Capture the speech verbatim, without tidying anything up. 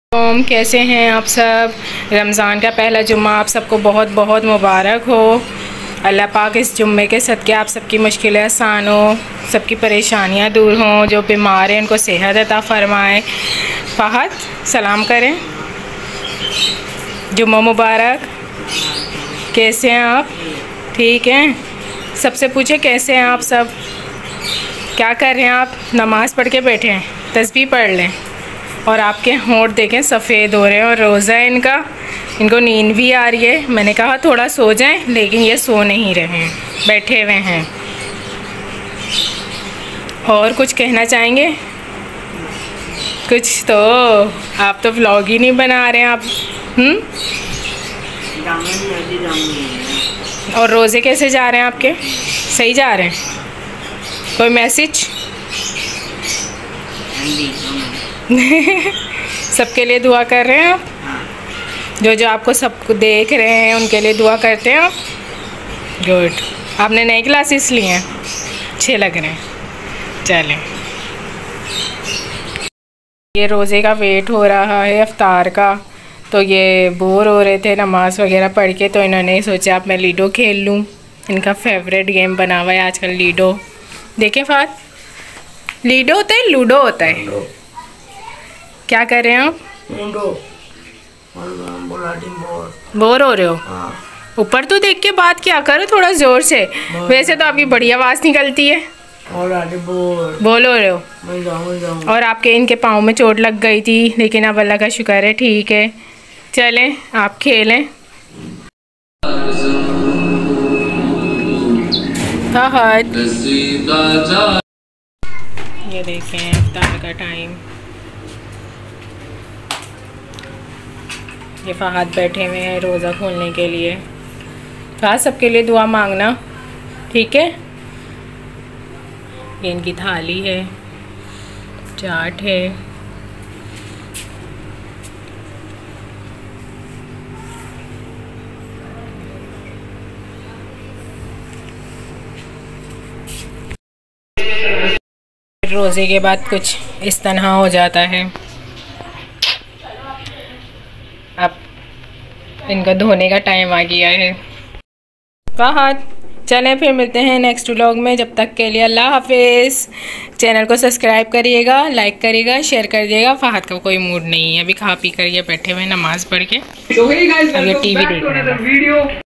ओम, कैसे हैं आप सब। रमज़ान का पहला जुम्मा आप सबको बहुत बहुत मुबारक हो। अल्लाह पाक इस जुम्मे के सदक़े आप सबकी मुश्किलें आसान हो, सबकी परेशानियां दूर हों। जो बीमार हैं उनको सेहत अता फ़रमाए। फ़हद सलाम करें। जुम्मा मुबारक। कैसे हैं आप? ठीक हैं। सबसे पूछे कैसे हैं आप सब, क्या कर रहे हैं आप? नमाज़ पढ़ के बैठे हैं, तस्बीह पढ़ लें। और आपके होंठ देखें सफ़ेद हो रहे हैं और रोज़ा है इनका, इनको नींद भी आ रही है। मैंने कहा थोड़ा सो जाएं, लेकिन ये सो नहीं रहे हैं, बैठे हुए हैं। और कुछ कहना चाहेंगे? कुछ तो आप तो व्लॉग ही नहीं बना रहे हैं आप। हम्म और रोज़े कैसे जा रहे हैं आपके? सही जा रहे हैं? कोई मैसेज? सबके लिए दुआ कर रहे हैं आप? जो जो आपको सब देख रहे हैं उनके लिए दुआ करते हैं आप? गुड। आपने नई क्लासेस ली हैं, अच्छे लग रहे हैं। चलें, ये रोज़े का वेट हो रहा है इफ्तार का, तो ये बोर हो रहे थे नमाज़ वगैरह पढ़ के, तो इन्होंने सोचा अब मैं लीडो खेल लूँ। इनका फेवरेट गेम बना हुआ है आजकल लीडो। देखें फात, लीडो होता है लूडो होता है? क्या कर रहे हैं आप? बोर हो रहे हो? ऊपर तो देख के बात क्या करो थोड़ा जोर से। वैसे तो आपकी बड़ी आवाज़ निकलती है। बोल हो रहे हो? और आपके इनके पाँव में चोट लग गई थी, लेकिन अब अल्लाह का शुक्र है ठीक है। चलें आप खेलें। फहद, ये देखें इफ्तार का टाइम। ये फहद बैठे हुए हैं रोज़ा खोलने के लिए। फहद सबके लिए दुआ मांगना, ठीक है? ये इनकी थाली है, चाट है। रोज़े के बाद कुछ इस तरह हो जाता है। अब इनको धोने का टाइम आ गया है। फहद चलें फिर मिलते हैं नेक्स्ट व्लॉग में। जब तक के लिए अल्लाह हाफिज़। चैनल को सब्सक्राइब करिएगा, लाइक करिएगा, शेयर करिएगा। फहद का कोई मूड नहीं है, अभी खा पी कर ये बैठे हुए नमाज़ पढ़ के। अब ये टीवी देख रहे हैं।